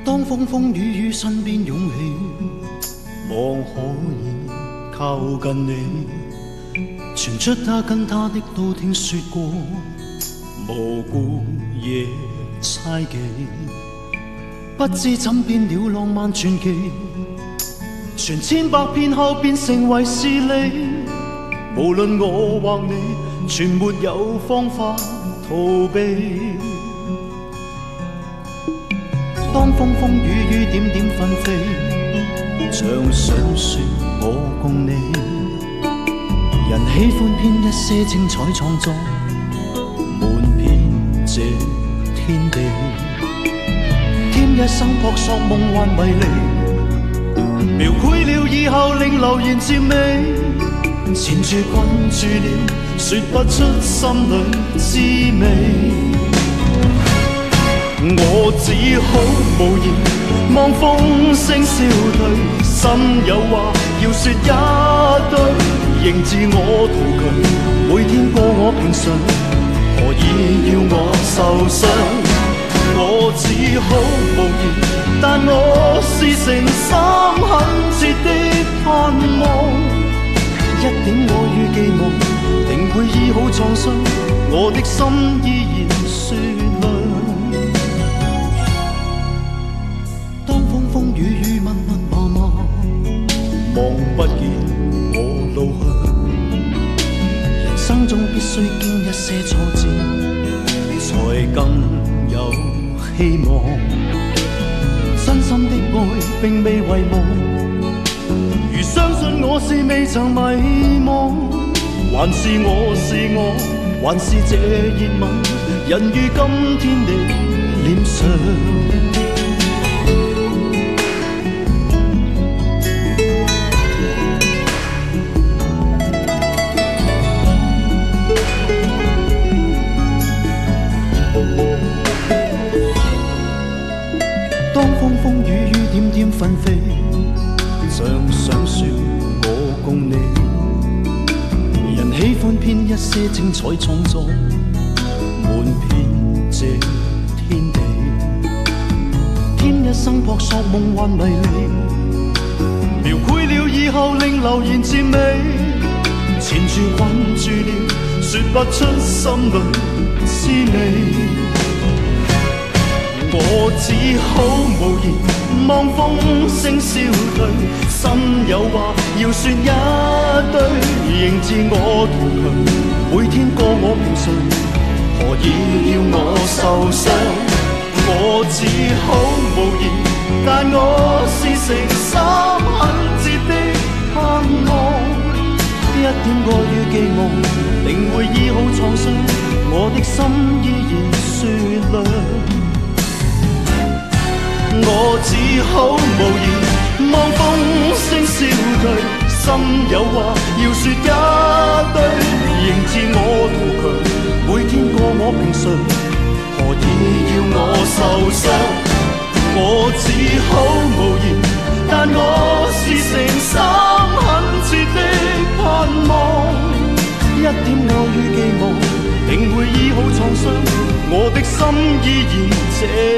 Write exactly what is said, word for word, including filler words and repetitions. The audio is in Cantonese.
當風風雨雨身邊湧起，望可以靠近你，傳出他跟他的都聽說過，無故夜猜忌，不知怎變了浪漫傳奇，傳千百遍後變成為是你。無論我或你，全沒有方法逃避。當風風雨雨點點紛飛，像想說我共你。人喜歡編一些精彩創作，滿遍這天地。添一生撲朔夢幻迷離，描繪了以後令流言漸美。纏住困住了，說不出心裏滋味。我只好無言望風聲消退，心有話要說一堆，仍自我逃卻，每天過我平常，何以要我受傷？我只好無言，但我是誠心懇切的盼望，一點愛與寄望，定會醫好創傷，我的心依然雪亮。當風風雨雨密密麻麻，望不見我路向，人生中必須經一些挫折，才更有希望。真心的愛並未遺忘，如相信我是未曾迷惘，還是我是我，還是這熱吻，人於今天你臉上。當風風雨雨點點紛飛，像想說我共你。人喜歡編一些精彩創作，滿遍這天地。添一生撲朔夢幻迷離，描繪了以後令流言漸美。纏住困住了，說不出心裏滋味。我只好無言望風聲消退，心有話要說一堆，仍自我逃卻，每天過我平常，何以要我受傷？我只好無言，但我是誠心懇切的盼望，一點愛與寄望，定會醫好創傷，我的心依然雪亮。我只好無言望風聲消退，心有話要說一堆，仍自我逃卻，每天過我平常，何以要我受傷？我只好無言，但我是誠心懇切的盼望，一點愛與寄望，定會醫好創傷，我的心依然這